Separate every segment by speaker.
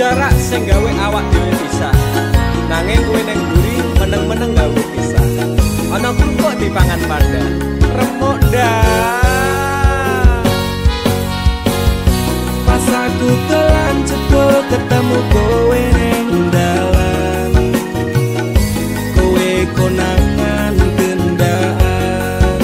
Speaker 1: jarak sing gawe awak dhewe pisah. Nanging kowe ning mburi meneng-meneng gawe pisah. Ana kok dipangan panda. Remuk dah. Pas aku telan jebul ketemu kowe ning dalan. Kowe konangan gendaan.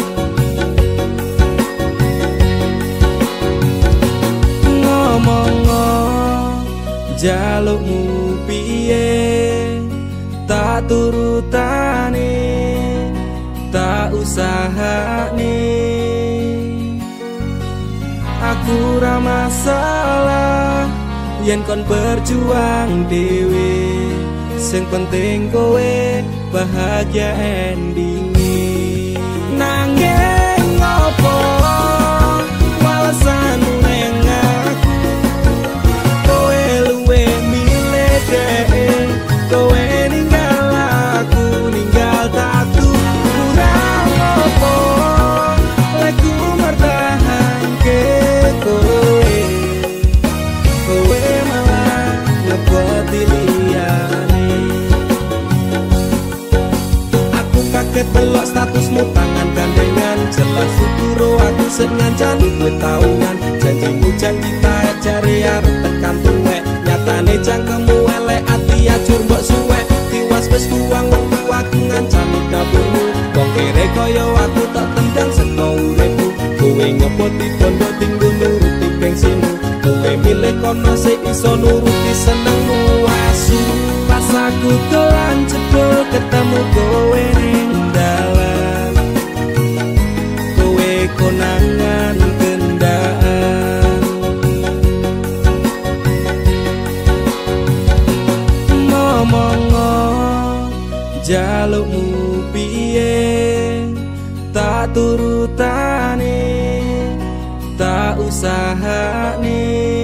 Speaker 1: Ngomong jalukmu piye tak turutane tak usahane. Aku ra masalah yen kon berjuang dhewe, sing penting kowe bahagia endinge. Nanging ngopo walesanmu ning aku, kowe luwe milih dhewe, kowe ninggal aku ninggal tatu. Kurang ngopo leku mertahanke kowe, kowe malah ngeboti liyane. Aku kaget delok statusmu tangan gandengan, jelas uturo aku sing ngancani kowe tahunan. Janjimu janji taat jare arep tekan tuwek, nyatane cangkemmu elek ati ajur mbok suwek. Tiwas wis kuwang wektu aku ngancani dapurmu, wong kere kaya aku tak tendang saka uripmu. Kowe ngepoti bondo tinggo nuruti gengsimu, kowe milih kono sik iso nuruti senengmu asu. Pas aku telan jebul ketemu kowe ning dalan, kowe konangan gendaan. Ngomong jalukmu piye tak turutane tak usahane.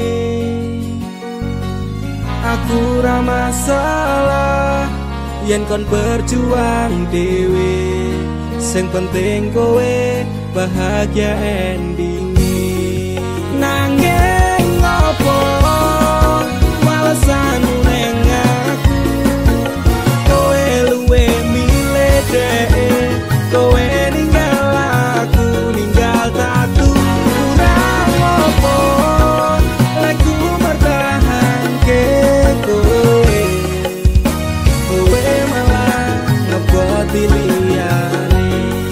Speaker 1: Aku ra masalah yen kon berjuang dhewe, sing penting kowe bahagia endinge. Nanging ngopo walesanmu ning aku, kowe luwe milih dhewe, kowe ninggal aku ninggal tatu. Kurang ngopo leku mertahanke kowe, kowe malah ngeboti liyane.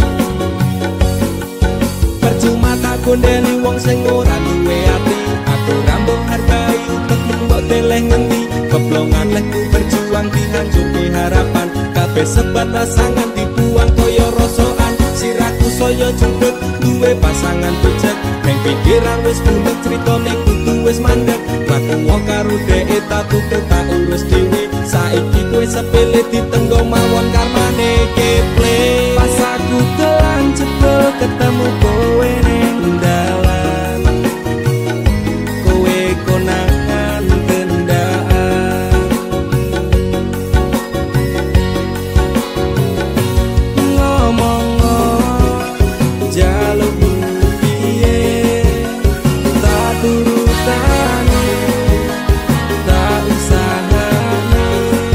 Speaker 1: Percuma tak gondeli wong sing ora duwe ati, aku ra mbok hargai utekmu mbok deleh ngendi. Keblongan leku berjuang dihancurke harapan, kabeh sebatas sangan dibuang kaya rosokan. Siraku saya jundut duwe pasangan becek, ning pikiran wis bulet critane kudu wis mandek. Laku wong karo dhek tak tuku tak urus dhewe, saiki kowe sepele ditenggo mawon karmane keple. Pas aku telan jebul ketemu kowe ning dalan, kowe konangan gendaan. Ngomong jalukmu piye tak turutane tak usahane.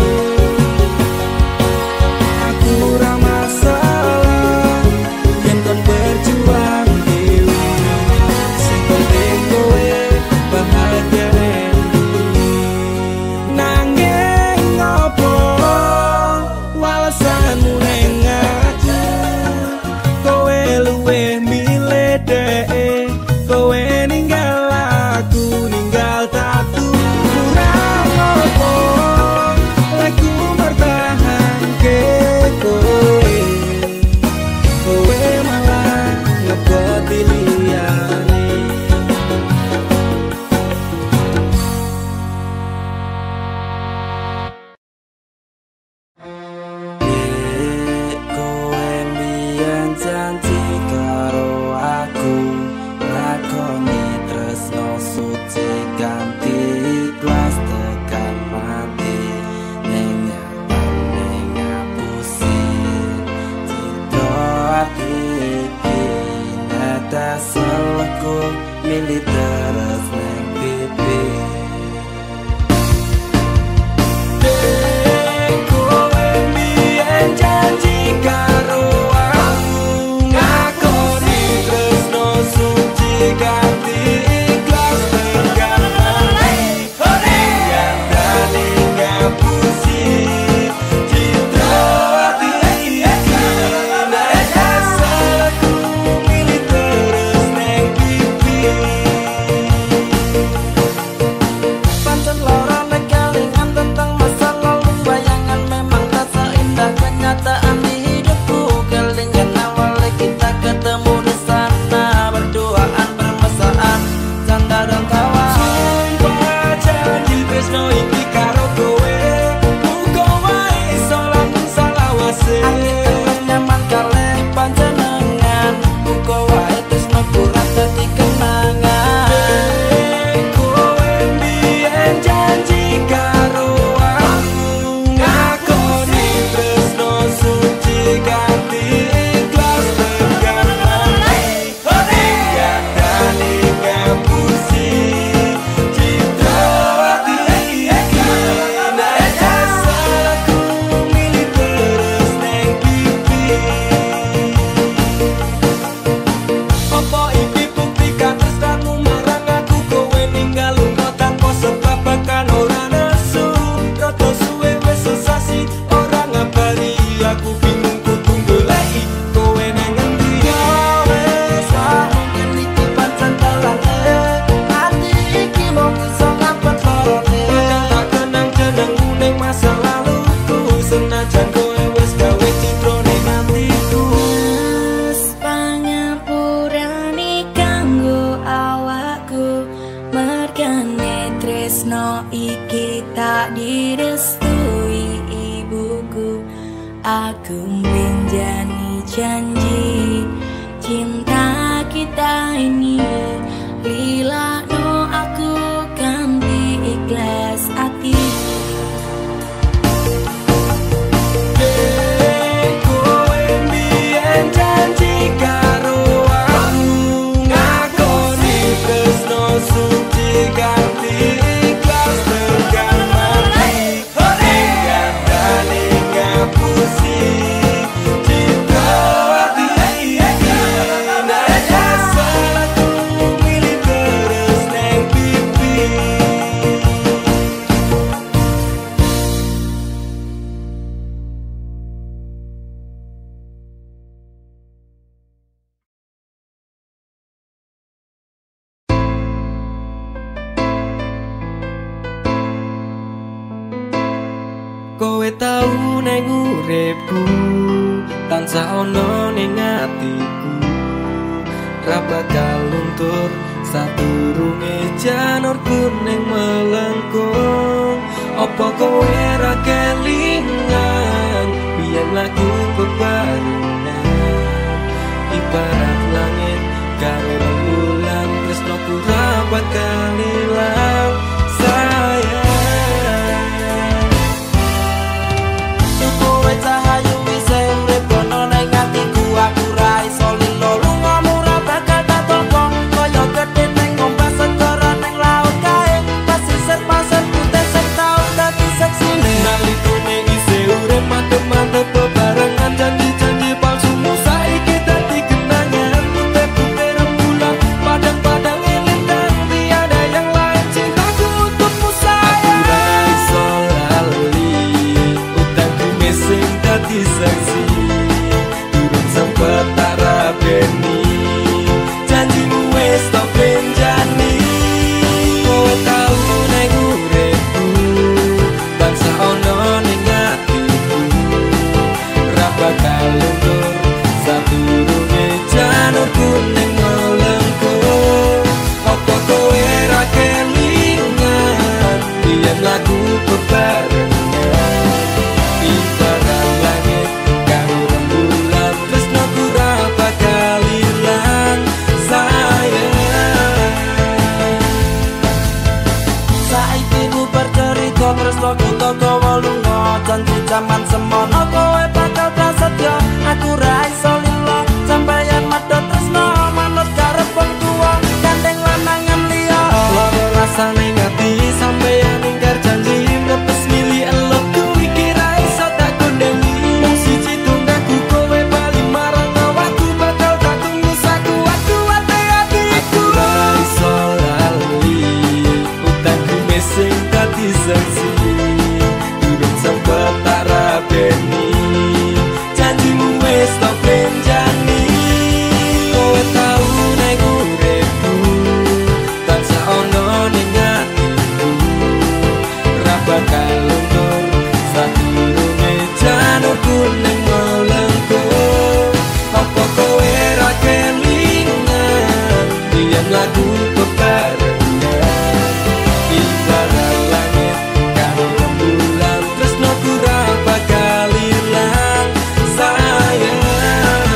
Speaker 1: Aku ra masalah yen kon berjuang dhewe, sing penting kowe bahagia endinge. Nanging ngopo walesanmu ning aku, kowe luwe milih dhewe, kowe ninggal aku ninggal tatu. Kurang ngopo leku mertahanke kowe, kowe malah ngeboti liyane. Kowe mbiyen janji karo aku, lakoni tresno suci ganti ikhlas tekan mati. Ning nyatane ngapusi cinta ati iki, netes selku milih terus ning pipi.
Speaker 2: tresno iki tak direstui ibuku. Aku menjani janji cinta kita ini, lila no aku ganti ikhlas hati.
Speaker 1: Kowe mbiyen janji karo aku, ngakoni tresno suci ganti ikhlas tekan mati. Hingga kali ngapusi cinta hati iki, nanya salahku milih terus neng pipi. Kowe tau neng uripku, tansah ono ning atiku. Ra bakal luntur sadurunge janur kuning melengkung. Apa kowe ra kelingan biyen lagu bebarengan, ibarat langit karo rembulan, tresnoku ra bakal ilang sayang. Kowe cahayu sing rebono ning atiku, aku ra iso lilo lungamu ra bakal tak tokong. Kaya gedhe ning ombak segara ning laut kae, pasisir pasir putih sing tau dadi seksine. Nalikane isih urip mantep-mantep bebarengan, janji-janji palsumu saiki dadi kenangan. Putih-putih rembulan, padang-padang elintang, tiada yang lain cintaku untukmu sayang. Aku ra iso lali sing dadi saksi, durung sempet tak rabeni, janjimu wis tak benjani. Kowe tau neng uripku, tansah ono ning atiku, ra bakal luntur sadurunge janur kuning melengkung. Apa kowe ra kelingan biyen lagu bebarengan, ibarat langit karo rembulan, tresnoku ra bakal ilang sayang. Saiki bubar cerita tresnoku toko lunga, janji jaman semono kowe bakal prasetyo. Aku ra iso lilo sampeyan medhot tresno manut karep wong tuwa, gandeng lanangan liya. Loro rasane ngati sampeyan ingkar janji, mlepes milih elokku iki ra iso tak kondeni. Mung siji tunggaku kowe bali marang awakku, bakal tak tunggu sakuat-kuate atiku. Aku ra iso lali utangku sing dadi saksi, durung sempet tak rabeni, janjimu wis tak benjani. Kowe tau neng uripku, tansah ono ning atiku, ra bakal luntur sadurunge janur kuning melengkung. Apa kowe ra kelingan biyen lagu bebarengan, ibarat langit karo rembulan, tresnoku ra bakal ilang sayang.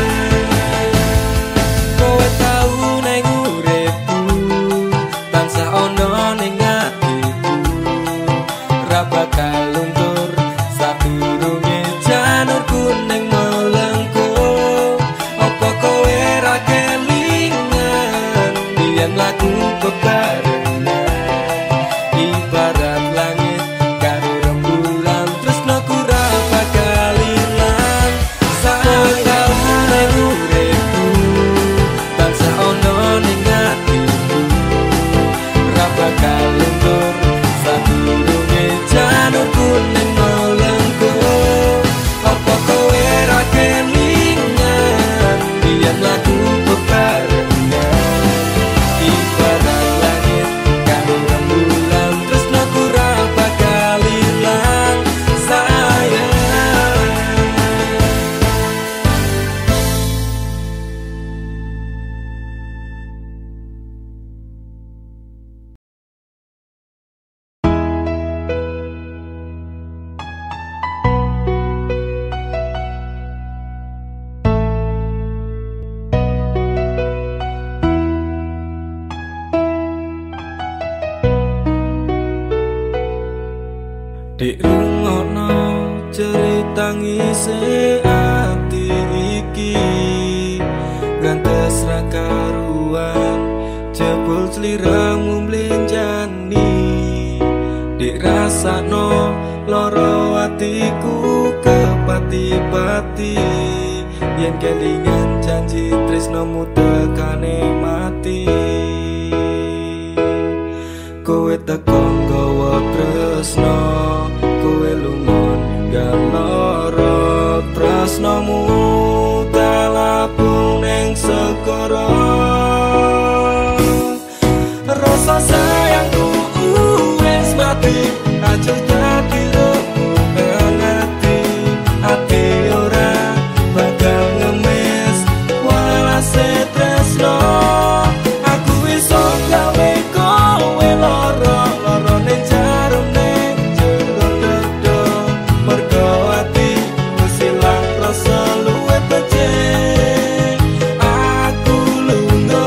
Speaker 1: Kowe tau neng uripku, tansah ono ning atiku, ra bakal luntur sadurunge janur kuning melengkung. Apa kowe ra kelingan biyen lagu bebarengan, ibarat langit karo rembulan, tresnoku ra bakal ilang sayang. Tau neng uripku, tansah ono ning atiku, ra bakal luntur Dik rungokno cerita ngisi ati iki, ngantes ra karuan jebul sliramu mlenjani. Dik rasakno loro atiku kepati-pati, yen kelingan janji tresnomu tekane mati. Kowe teko nggawa tresno, kowe lunga ninggal lara, tresnomu talapung ning segara. Rasa sayangku wis mati, aja dadi rembugan ati. Ati ora bakal ngemis walase tresno. Aku iso gawe kowe lara, larane jarum ning jero dada. Mergo ati wis ilang rasa luwih becik, aku lunga.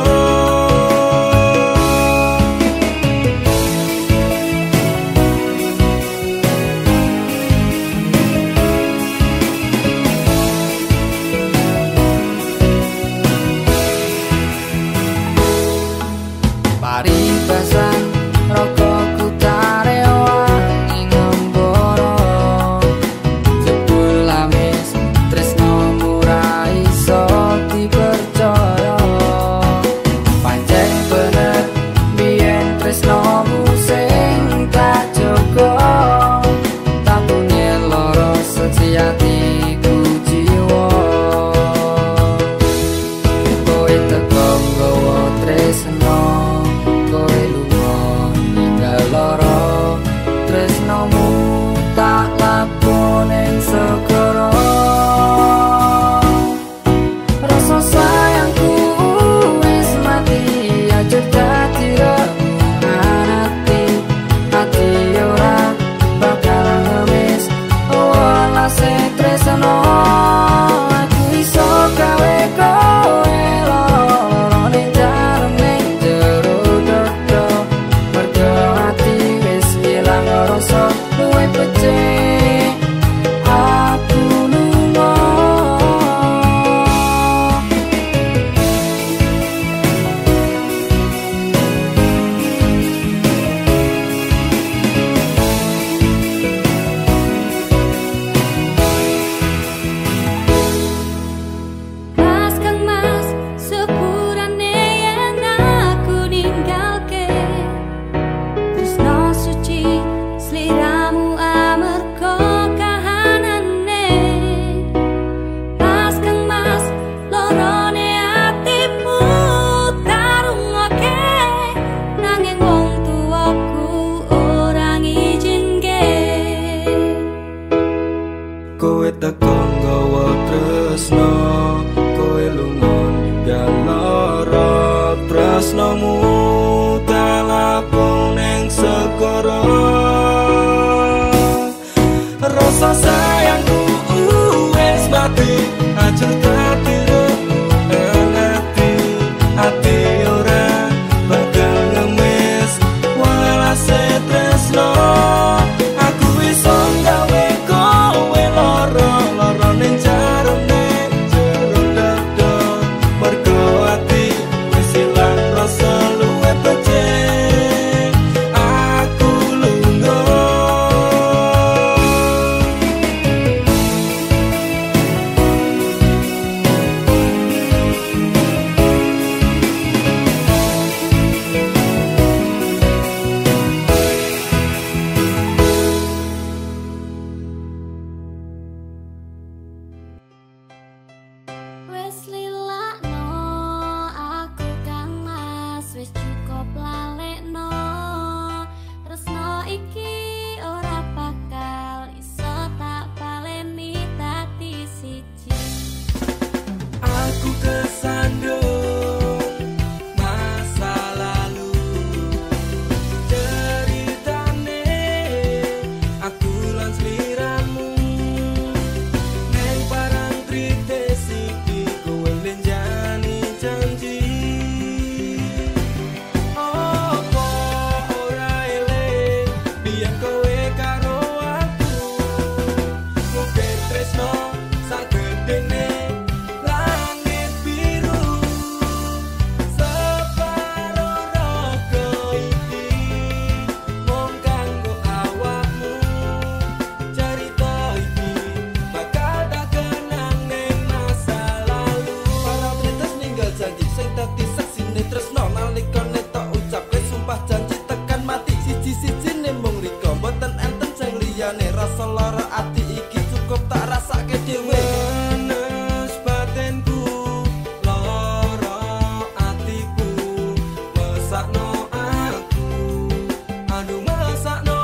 Speaker 1: siji-sijine mung riko mboten enten sing liyane rasa lara ati iki cukup tak rasake dhewe panas batinku lara atiku mesakno aku aduh mesakno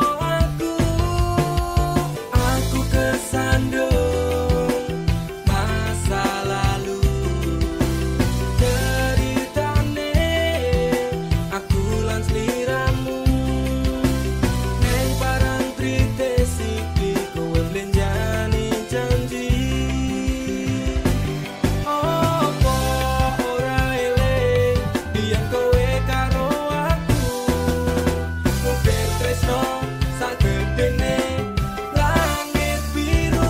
Speaker 1: aku kesandung masa lalu ceritane aku lan sliramu neng barang trites iki kowe blenjani janji opo ora eling biyen kowe karo aku mungkin tresno sagedene langit biru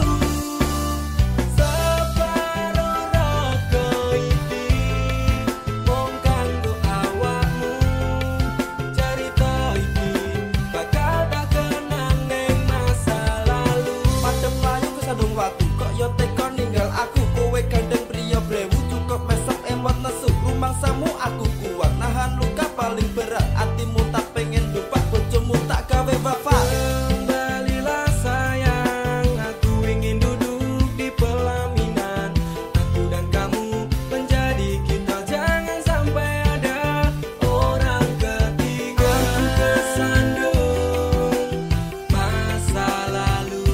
Speaker 1: separo raga iki mung kanggo awakmu cerita iki bakal tak kenang ning masa lalu padha mlayu kesandung watu kok yo teko ninggal aku kowe gandeng priya brewu cukup mesem emot nesu rumangsamu aku kuat nahan luka paling berat atimu tak pengen lupa bojomu tak gawe wafat kembalilah sayang aku ingin duduk di pelaminan aku dan kamu menjadi kita jangan sampai ada orang ketiga aku kesandung masa lalu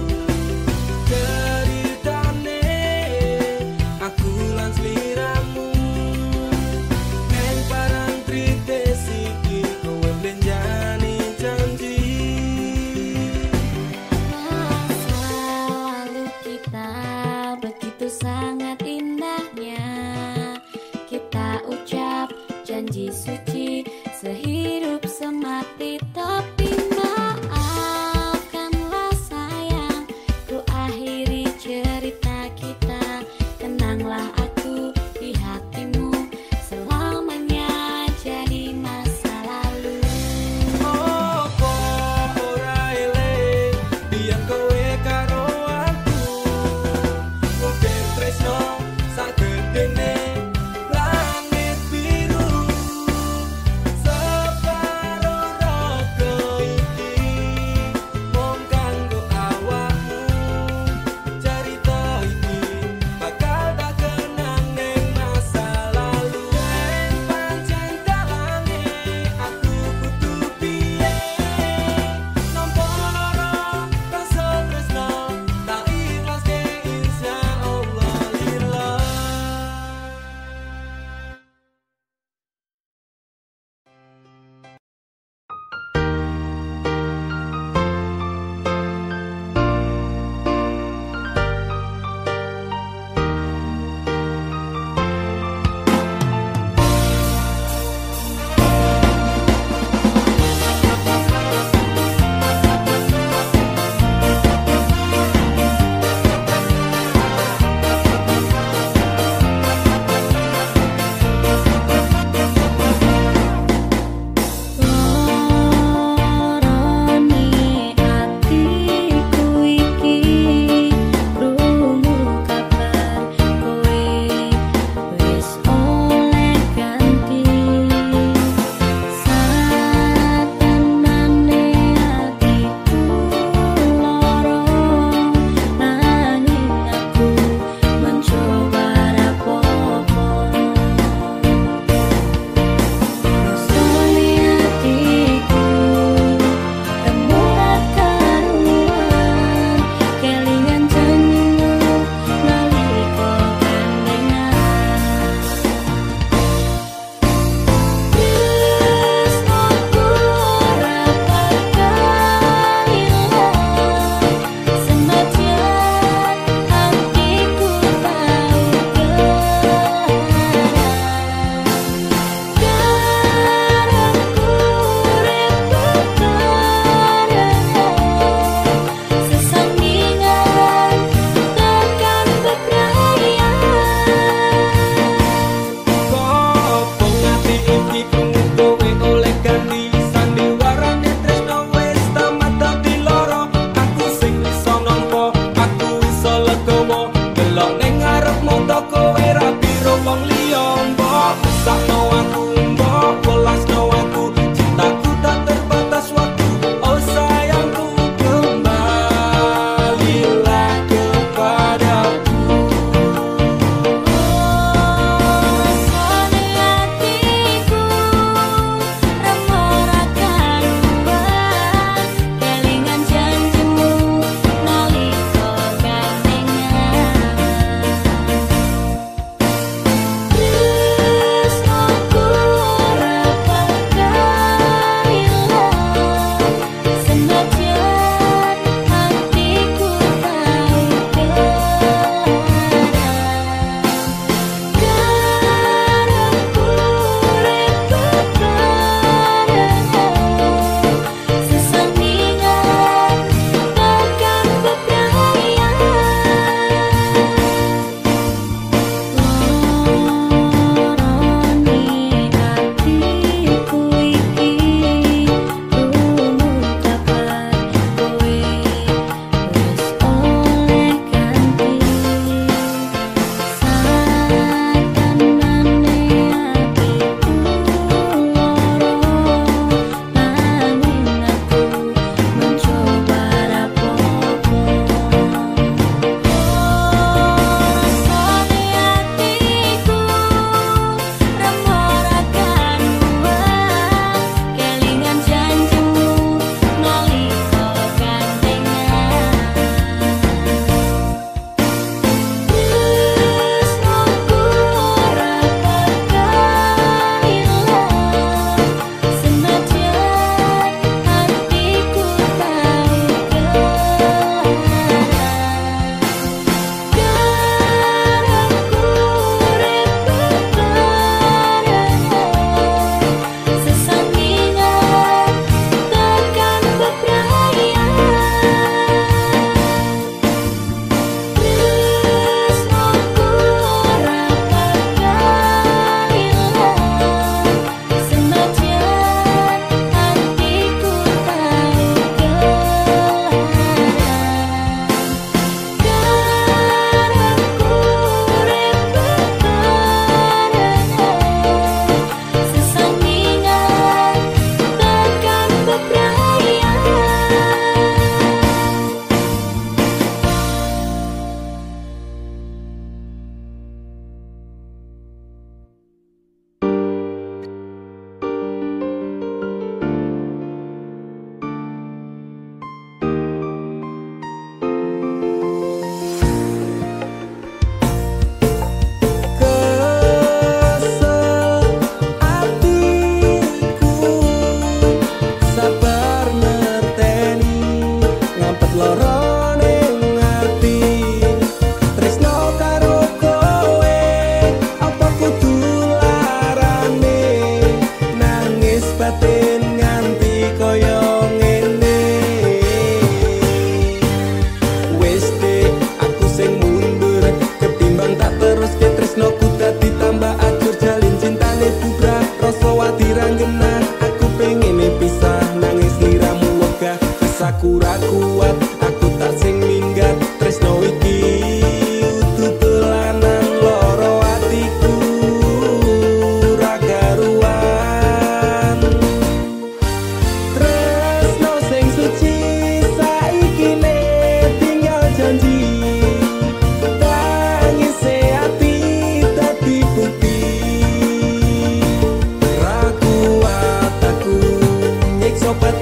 Speaker 1: ceritane aku lan sliramu neng barang trites iki kowe blenjani janji
Speaker 2: Masa lalu kita begitu sangat indahnya. Kita ucap janji suci sehidup semati. Tapi maafkanlah sayang, ku akhiri cerita kita. Kenanglah aku di hatimu selamanya jadi masa lalu.
Speaker 1: opo ora eling biyen kowe karo aku mungkin tresno sagedene langit biru separo raga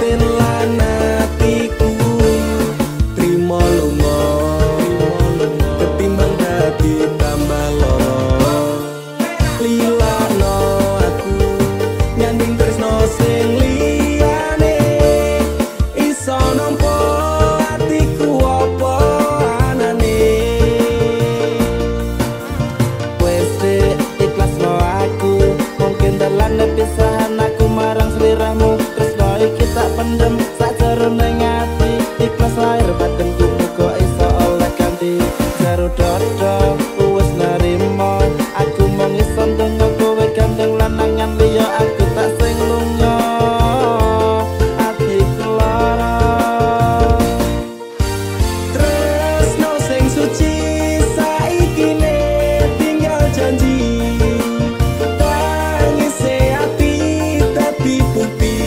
Speaker 1: batin lan atiku trimo lunga ketimbang dadi tambah loro lilano aku nyanding tresno sing liyane iso nampa atiku apa anane wes ikhlas lo aku mungkin dalan pisahan aku marang sliramu tresno iki tak pendem sakjerone ati ikhlas lahir batinku muga iso oleh ganti jero dodo wis narimo aku mung iso ndonga kowe gandeng lanangan liya aku tak sing lunga atiku lara tresno sing suci saiki ne tinggal janji tangise ati dadi bukti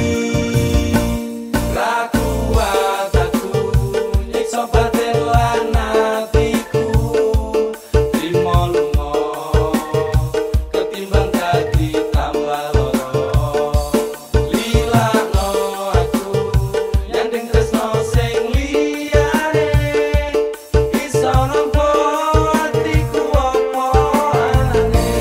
Speaker 1: rakuat aku nyiksa batin lan atiku trimo lunga ketimbang dadi tambah loro lilano aku nyanding tresno sing liyane iso nampa atiku apa anane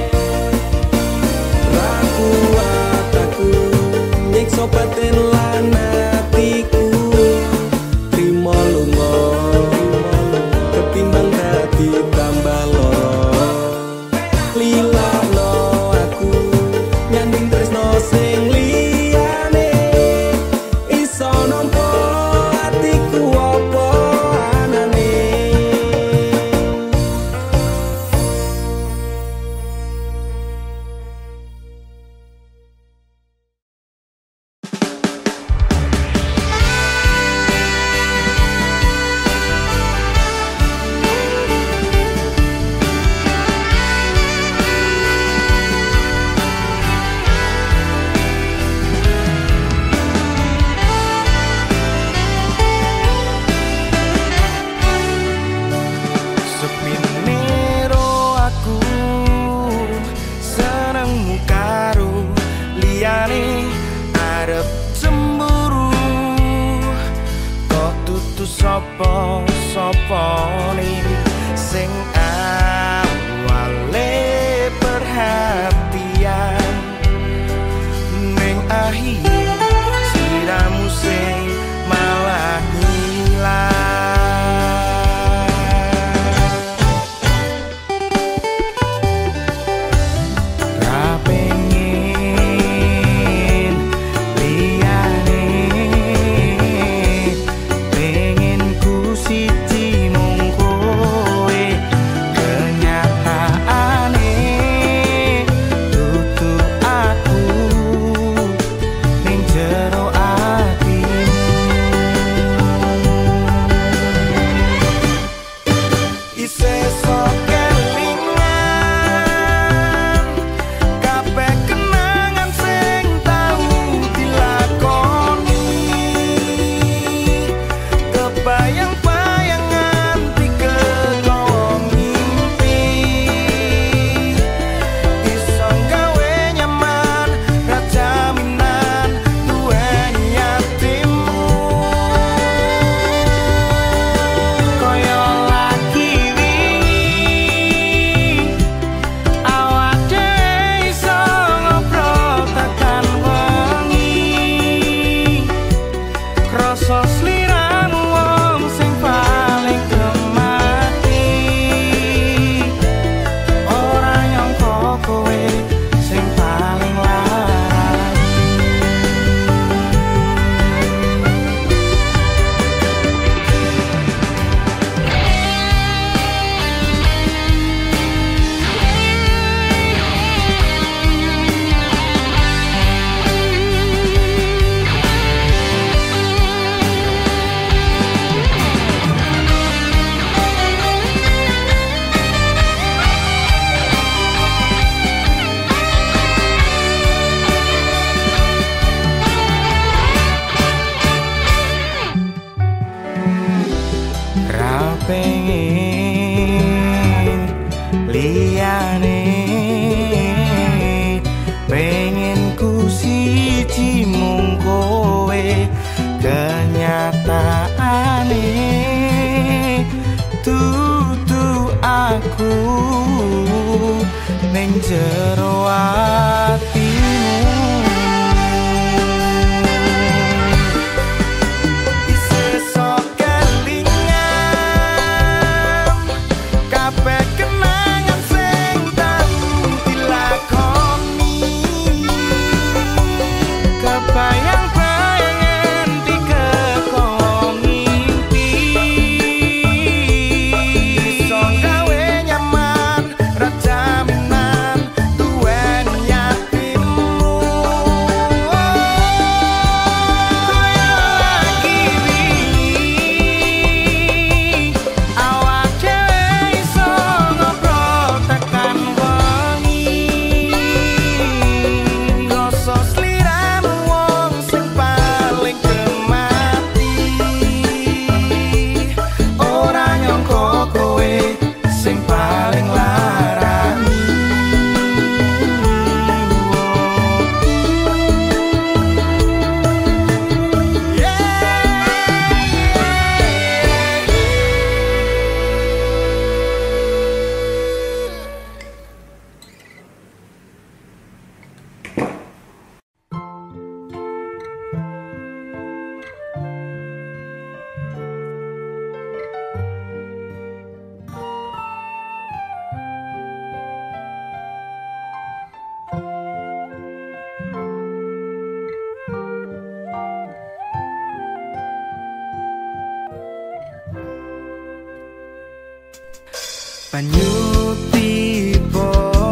Speaker 1: rakuat aku nyiksa batin lan atiku trimo lunga ketimbang dadi tambah loro lilano aku nyanding tresno sing liyane iso nampa atiku apa anane Sepinero aku senengmu karo liyane arep cemburu kok tutu sapa-sapane sing awale perhatian ning akhir sliramu sing malah hilang
Speaker 3: banyu tiba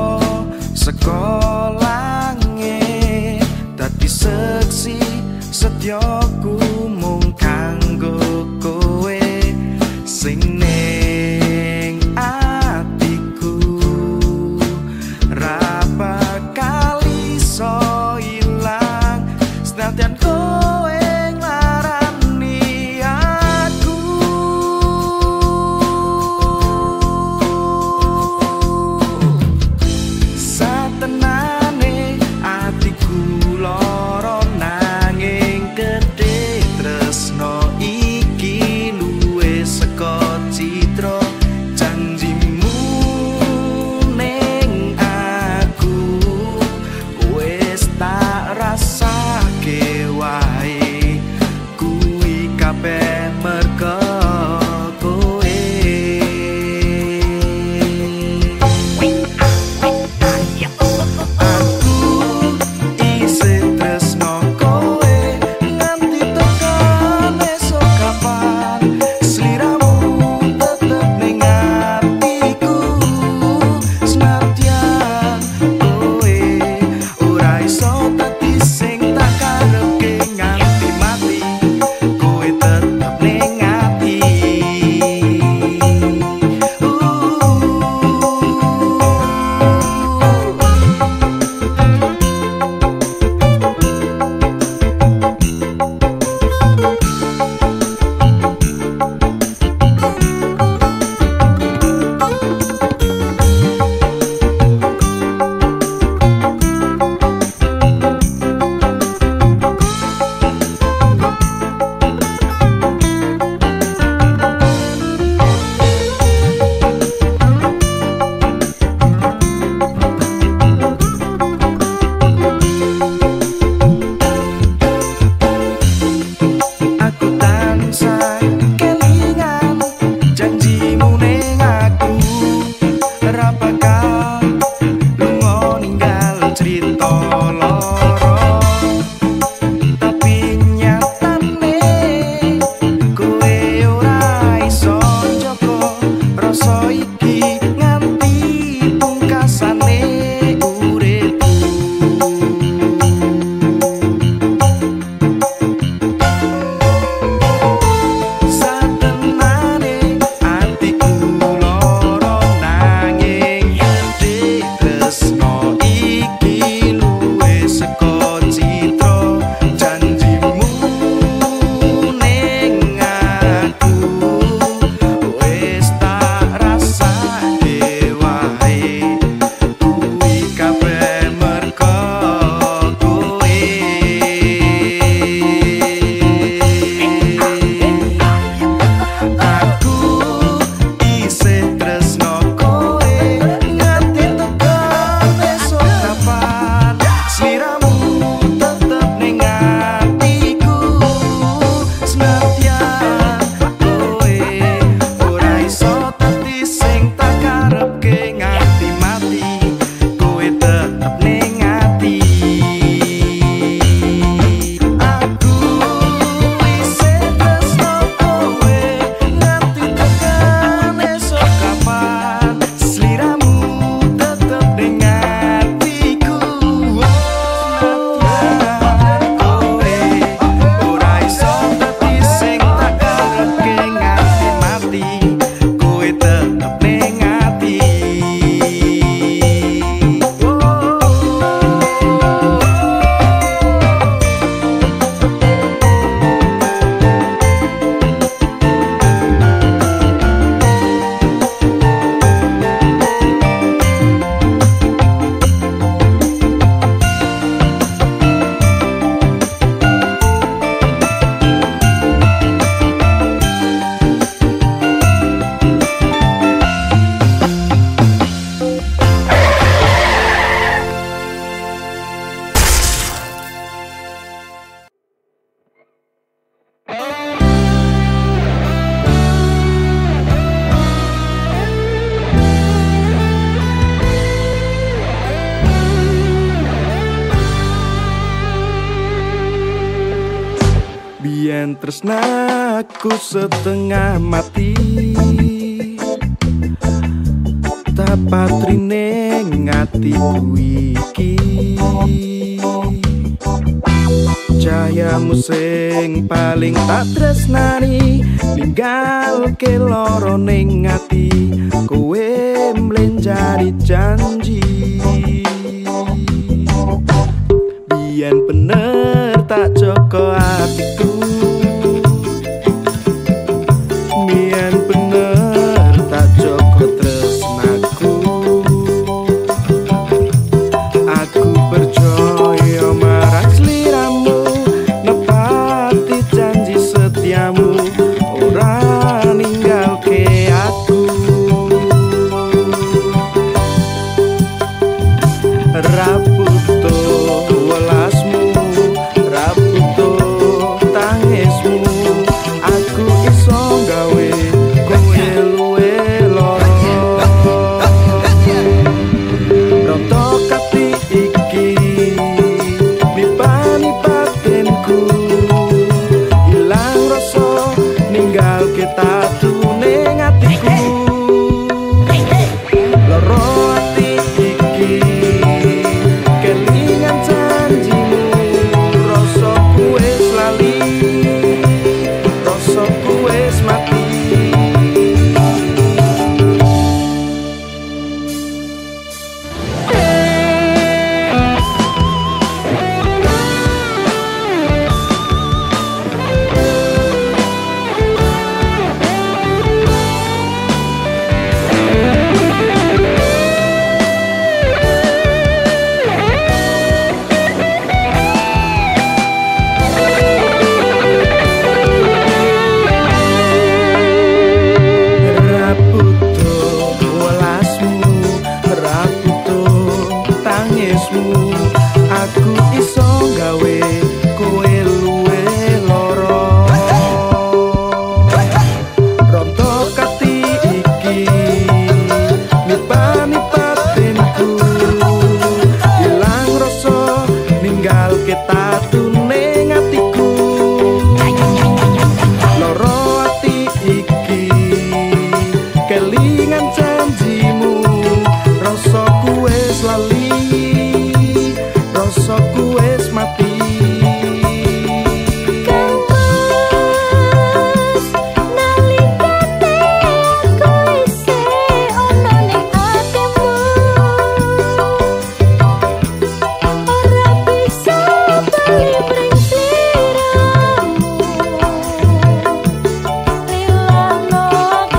Speaker 3: sekolange dadi seksi setyaku mung kanggo kowe sing ning atiku ra bakal iso ilang senadyan kowe nglarani aku satenane atiku lara nanging gedhe tresno iki luwih saka citra janjimu ning aku wis tak rasake wae kuwi kabeh merga kowe aku isih tresno kowe nganti tekan esuk kapan sliramu tetep ning atiku senadyan kowe ora iso dadi sing tak karepke nganti mati kowe tetep ning ati aku tansah kelingan janjimu ning aku ra bakal lunga ninggal cerita loro tapi nyatane kowe ora iso njogo rasa iki nganti pungkasane uripku satenane atiku lara nanging gedhe tresno iki luwih saka citra janjimu ning aku wis tak rasake wae kuwi kabeh merga kowe aku isih tresno kowe nganti tekan esuk kapan sliramu tetep ning atiku senadyan kowe ora iso dadi sing tak karepke nganti mati kowe tetep ning ati aku isih tresno kowe nganti tekan esuk kapan sliramu tetep ning atiku senadyan kowe ora iso dadi sing tak karepke nganti mati kowe tetep ning ati biyen tresnaku setengah mati putri ning atiku iki. Cahayamu sing paling tak tresnani, ninggalke loro ning ati, kowe mlenjari janji. Biyen bener tak joko atiku, biyen bener tak joko tresnaku. Aku percaya marang sliramu, nepati janji setiamu, ora ninggalke aku. Raputo welasmu, raputo tangismu, aku iso gawe kowe luwe loro. Roto kati iki nipani batinku, ilang rasa ninggalke tatu ning atiku. Loro ati iki kelingan janjimu, rasaku wis lali, rasaku wis mati. Raputo welasmu, raputo tangismu, aku iso gawe kowe luwe loro. Ronto kati iki nipani batinku, ilang rasa ninggalke tatu ning atiku. Loro ati iki kelingan janjimu, rasaku wis lali, rasaku wis mati.
Speaker 2: Mas, nalikane aku isih ono ning atimu, ora bisa bali mring sliramu, lilano aku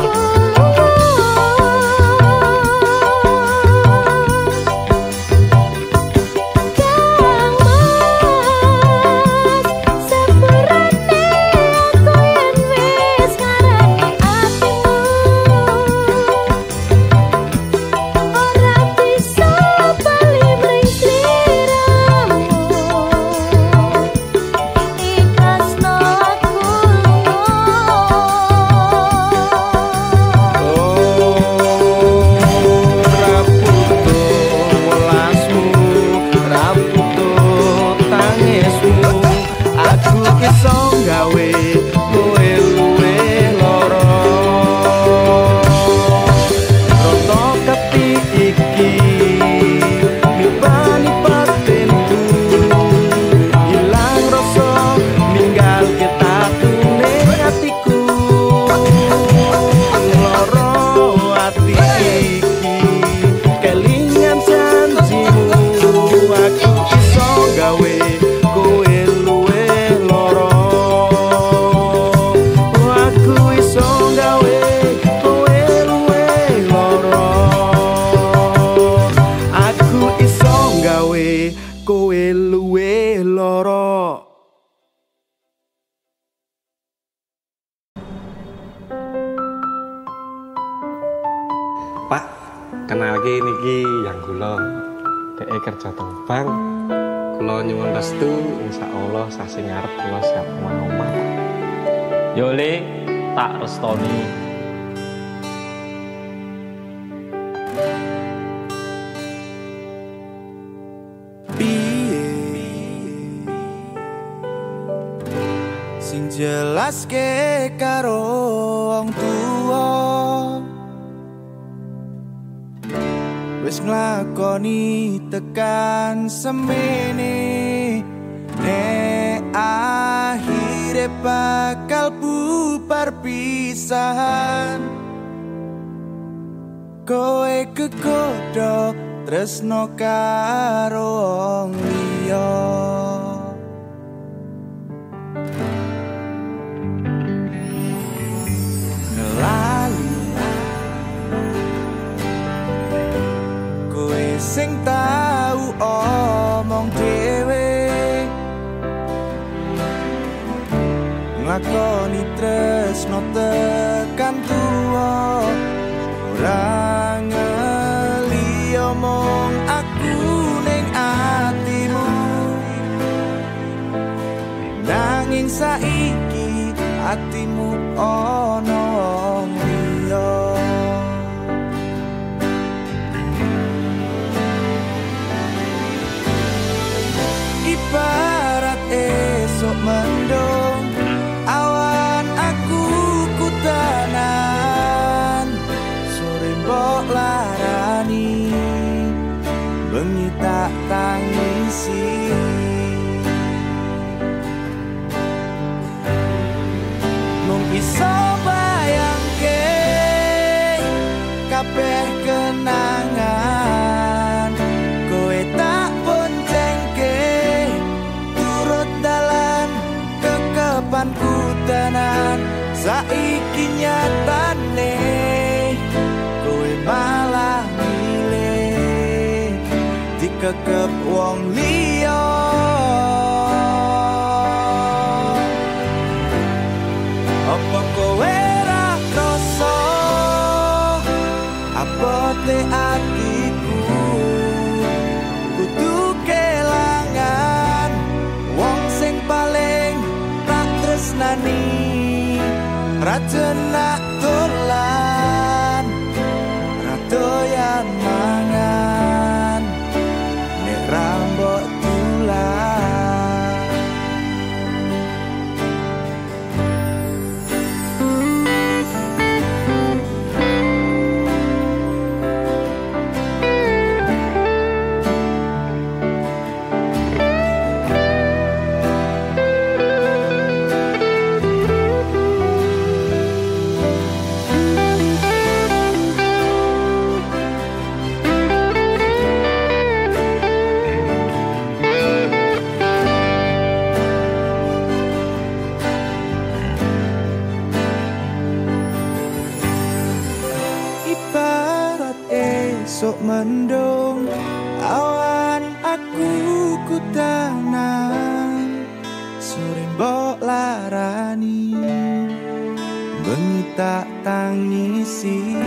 Speaker 4: Pak, kenalke niki yang kula. Dek kerja teng bank. Kula nyuwun restu, insyaallah sasi ngarep kula siap omah.
Speaker 5: Yo Le, tak restoni.
Speaker 3: Sing jelas ke karo wong tuwa, wis nglakoni tekan semene, nek akhire bakal bubar pisahan. Kowe kegodhog tresno karo wong liya, lali kowe sing tau omong dhewe, nglakoni tresno tekan tuwa, ora ngeli omong aku ning atimu. Nanging saiki atimu ana wong liya, ibarat esok mendung awan aku kutanan, sore mbok larani bengi tak tangisi. Mung iso bayangke kabeh kenangan, kowe tak boncengke turut dalan kekepanku tenan. Saiki nyatane kowe malah milih dikekep wong liya. Apa kowe ra krasa abote atiku kudu kelangan wong sing paling tak tresnani. Rajenak dolan radoyan mangan nek rambok tulan. Sok mendung awan aku kutanan, sore mbok larani bengi tak tangisi.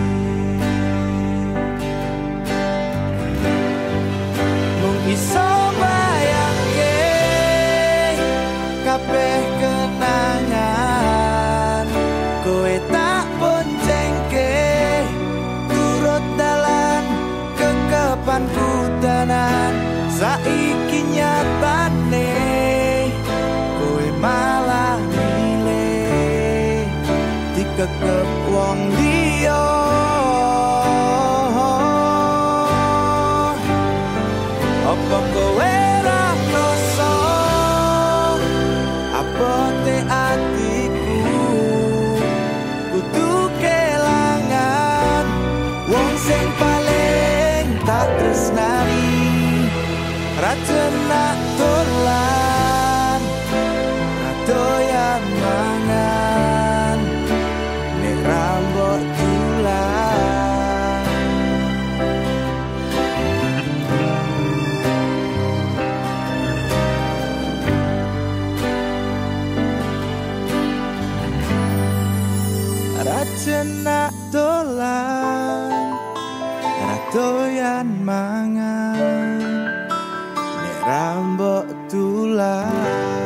Speaker 3: Mung iso bayangke kabeh kenangan, kowe tak boncengke turut dalan kekepanku tenan. Saiki nyatane kowe malah milih dikekep wong liya. Apa kowe ra krasa abote atiku kudu kelangan wong sing paling tak tresnani. Rajenak dolan radoyan mangan nek rambok tulan. Rajenak dolan radoyan mangan nek rambok tulan.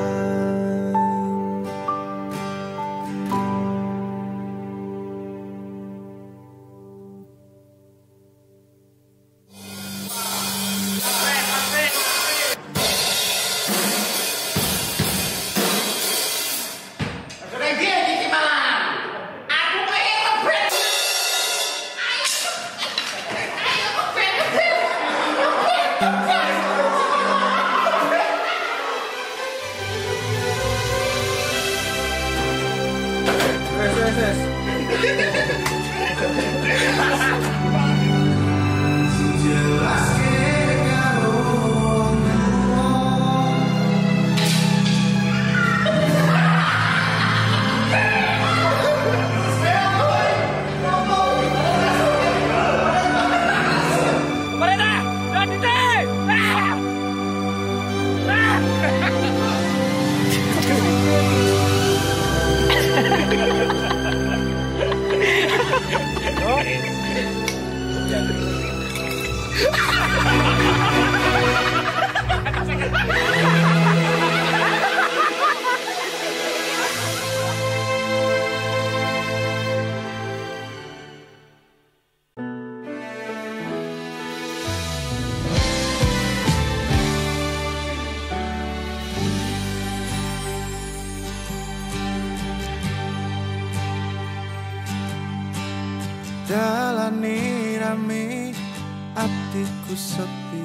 Speaker 3: Dalane rame atiku sepi,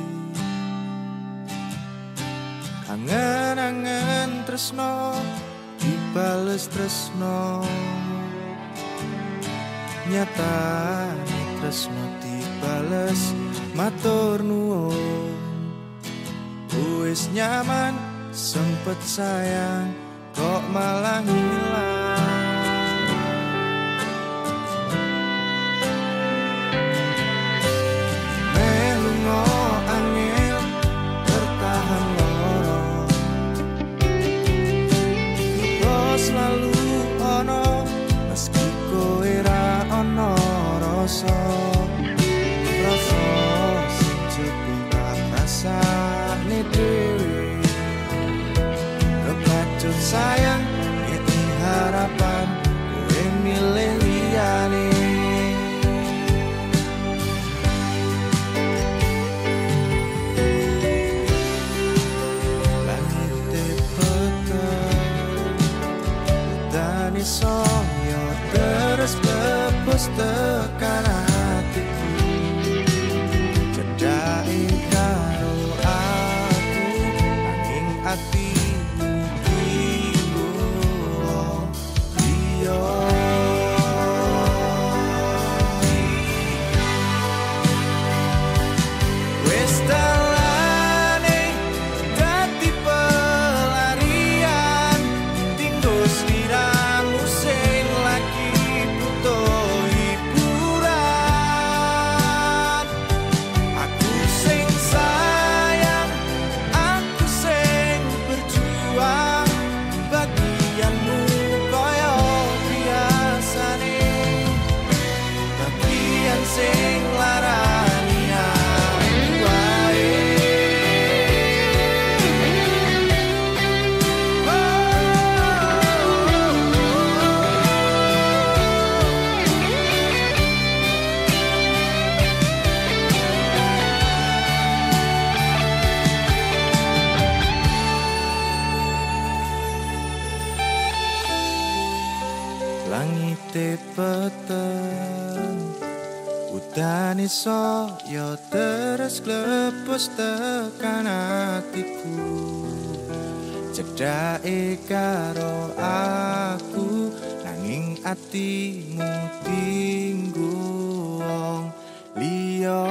Speaker 3: angen-angen tresno dibales tresno, nyata tresno dibales matur nuwun. Wis nyaman sempet sayang kok malah hilang. Selalu ono meski kowe ra ono rasa sing cukup rasane dhewe. Kepacut sayang iki harapan kowe milih liyane. Soyo terus lepas tekan hatiku, cedai karo aku angin hatimu ibu dia. Wes dalane dadi pelarian tinggo sliramu sing larani aku wae. Langite peteng udane saya terus klepus tekan hatiku, cedake karo aku nanging atimu tinggu wong liya.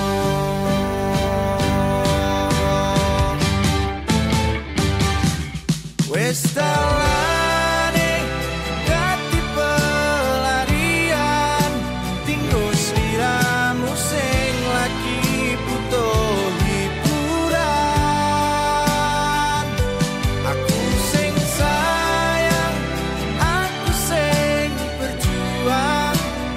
Speaker 3: Wes dalane dadi pelarian tinggo sliramu sing lagi butuh hiburan. Aku sing sayang, aku sing berjuang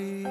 Speaker 3: kembali.